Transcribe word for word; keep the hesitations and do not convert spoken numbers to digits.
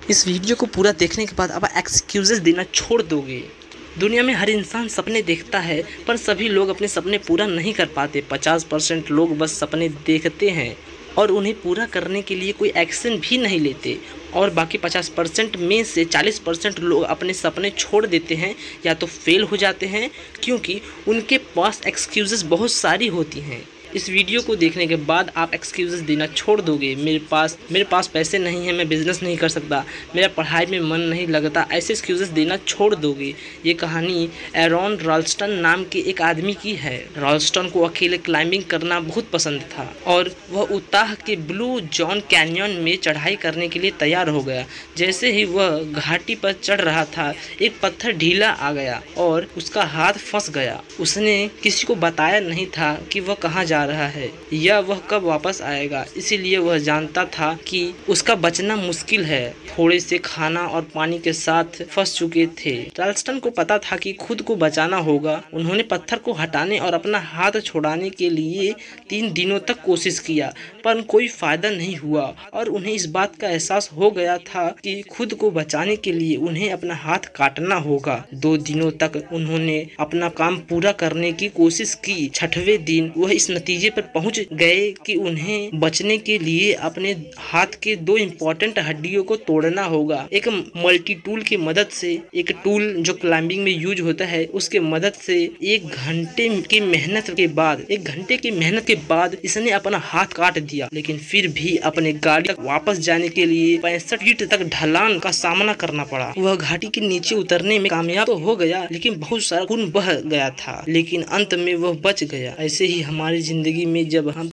इस वीडियो को पूरा देखने के बाद अब एक्सक्यूजेस देना छोड़ दोगे। दुनिया में हर इंसान सपने देखता है, पर सभी लोग अपने सपने पूरा नहीं कर पाते। पचास परसेंट लोग बस सपने देखते हैं और उन्हें पूरा करने के लिए कोई एक्शन भी नहीं लेते, और बाकी पचास परसेंट में से चालीस परसेंट लोग अपने सपने छोड़ देते हैं या तो फेल हो जाते हैं, क्योंकि उनके पास एक्सक्यूज़ेस बहुत सारी होती हैं। इस वीडियो को देखने के बाद आप एक्सक्यूज़ेस देना छोड़ दोगे। मेरे पास मेरे पास पैसे नहीं हैं, मैं बिज़नेस नहीं कर सकता, मेरा पढ़ाई में मन नहीं लगता, ऐसे एक्सक्यूज़ेस देना छोड़ दोगे। ये कहानी एरॉन रॉल्स्टन नाम के एक आदमी की है। रॉल्स्टन को अकेले क्लाइंबिंग करना बहुत पसंद था और वह उताह के ब्लू जॉन कैनियन में चढ़ाई करने के लिए तैयार हो गया। जैसे ही वह घाटी पर चढ़ रहा था, एक पत्थर ढीला आ गया और उसका हाथ फंस गया। उसने किसी को बताया नहीं था कि वह कहाँ जा रहा है या वह कब वापस आएगा, इसीलिए वह जानता था कि उसका बचना मुश्किल है। थोड़े से खाना और पानी के साथ फंस चुके थे। रॉल्स्टन को पता था कि खुद को बचाना होगा। उन्होंने पत्थर को हटाने और अपना हाथ छुड़ाने के लिए तीन दिनों तक कोशिश किया, पर कोई फायदा नहीं हुआ और उन्हें इस बात का एहसास हो गया था कि खुद को बचाने के लिए उन्हें अपना हाथ काटना होगा। दो दिनों तक उन्होंने अपना काम पूरा करने की कोशिश की। छठवें दिन वह इस नतीजे पर पहुंच गए कि उन्हें बचने के लिए अपने हाथ के दो इम्पोर्टेंट हड्डियों को तोड़ना होगा। एक मल्टी टूल की मदद से, एक टूल जो क्लाइंबिंग में यूज होता है, उसके मदद से एक घंटे की मेहनत के बाद एक घंटे की मेहनत के बाद इसने अपना हाथ काट दिया। लेकिन फिर भी अपने गाड़ी तक वापस जाने के लिए पैंसठ फीट तक ढलान का सामना करना पड़ा। वह घाटी के नीचे उतरने में कामयाब तो हो गया, लेकिन बहुत सारा खून बह गया था, लेकिन अंत में वह बच गया। ऐसे ही हमारी जिंदगी में जब हम